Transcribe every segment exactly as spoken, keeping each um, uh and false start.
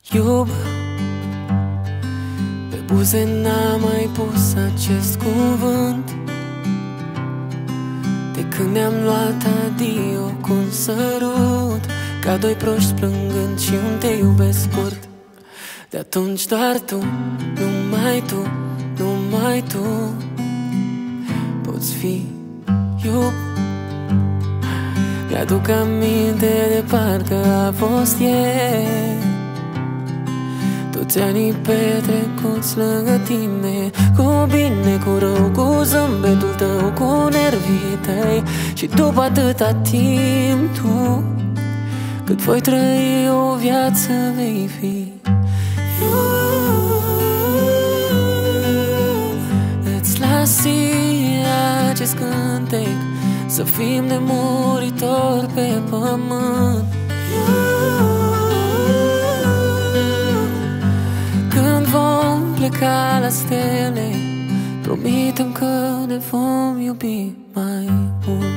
Iub, pe buze n-am mai pus acest cuvânt de când ne-am luat adio cu un sărut, ca doi proști plângând și un te iubesc scurt. De atunci doar tu, numai tu, numai tu poți fi iub. Mi-aduc aminte de parcă a fost ieri, toți anii petrecuți lângă tine, cu bine, cu rău, cu zâmbetul tău, cu nervii tăi. Și după atâta timp tu, cât voi trăi o viață vei fi. Îți las acest cântec să fim de muritori pe pământ. Când vom pleca la stele, promitem că ne vom iubi mai mult.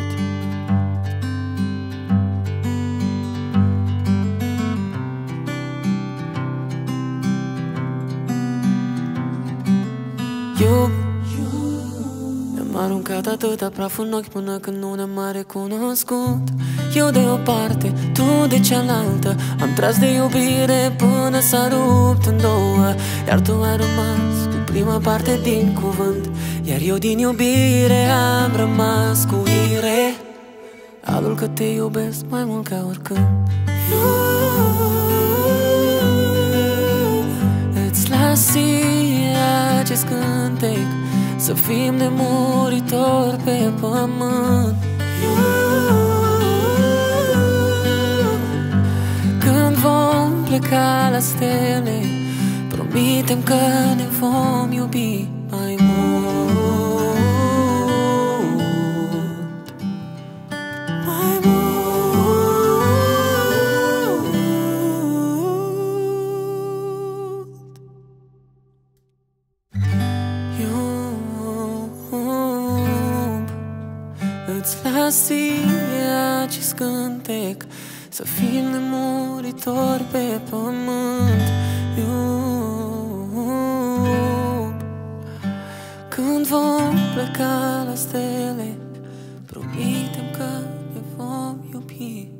Iub, mi-am aruncat atâta praf în ochi până când nu ne-am mai recunoscut. Eu de o parte, tu de cealaltă, am tras de iubire până s-a rupt în două. Iar tu ai rămas cu prima parte din cuvânt, iar eu din iubire am rămas cu ire, alul că te iubesc mai mult ca oricând. Îți las acest cântec să fim de muritori pe pământ. Când vom pleca la stele, promitem că ne vom iubi mai mult. Mai mult. Iub, îți las acest cântec să fim nemuritori pe pământ. Iub, când vom pleca la stele, promitem că ne vom iubi.